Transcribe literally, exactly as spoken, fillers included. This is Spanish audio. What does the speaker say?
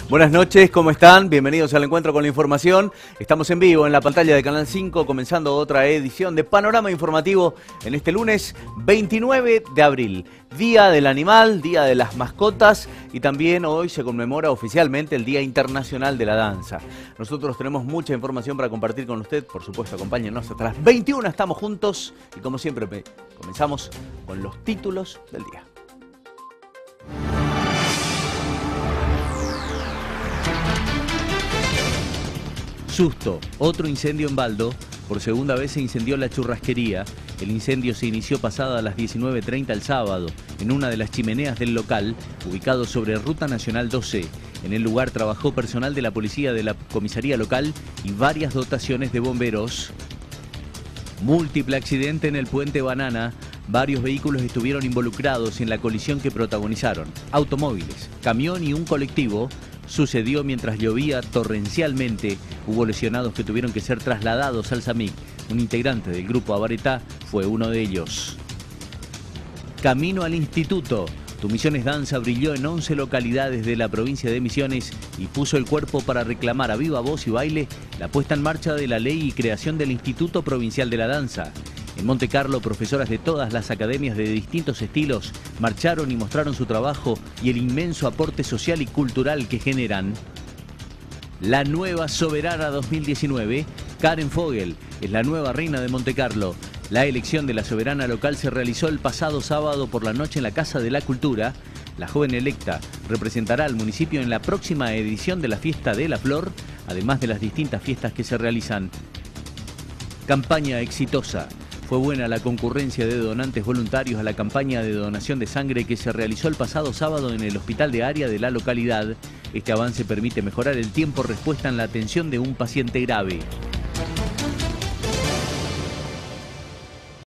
Buenas noches, ¿cómo están? Bienvenidos al encuentro con la información. Estamos en vivo en la pantalla de Canal cinco, comenzando otra edición de Panorama Informativo en este lunes veintinueve de abril. Día del Animal, Día de las Mascotas, y también hoy se conmemora oficialmente el Día Internacional de la Danza. Nosotros tenemos mucha información para compartir con usted, por supuesto, acompáñenos hasta las veintiuna, estamos juntos y como siempre comenzamos con los títulos del día. Susto, otro incendio en Baldo. Por segunda vez se incendió la churrasquería. El incendio se inició pasada a las diecinueve treinta el sábado, en una de las chimeneas del local, ubicado sobre Ruta Nacional doce. En el lugar trabajó personal de la policía de la comisaría local y varias dotaciones de bomberos. Múltiple accidente en el puente Banana. Varios vehículos estuvieron involucrados en la colisión que protagonizaron. Automóviles, camión y un colectivo. Sucedió mientras llovía torrencialmente. Hubo lesionados que tuvieron que ser trasladados al SAMIC. Un integrante del grupo Abaretá fue uno de ellos. Camino al instituto. Tu Misiones Danza brilló en once localidades de la provincia de Misiones y puso el cuerpo para reclamar a viva voz y baile la puesta en marcha de la ley y creación del Instituto Provincial de la Danza. En Monte Carlo, profesoras de todas las academias de distintos estilos marcharon y mostraron su trabajo y el inmenso aporte social y cultural que generan. La nueva soberana dos mil diecinueve, Karen Fogel, es la nueva reina de Monte Carlo. La elección de la soberana local se realizó el pasado sábado por la noche en la Casa de la Cultura. La joven electa representará al municipio en la próxima edición de la Fiesta de la Flor, además de las distintas fiestas que se realizan. Campaña exitosa. Fue buena la concurrencia de donantes voluntarios a la campaña de donación de sangre que se realizó el pasado sábado en el hospital de área de la localidad. Este avance permite mejorar el tiempo respuesta en la atención de un paciente grave.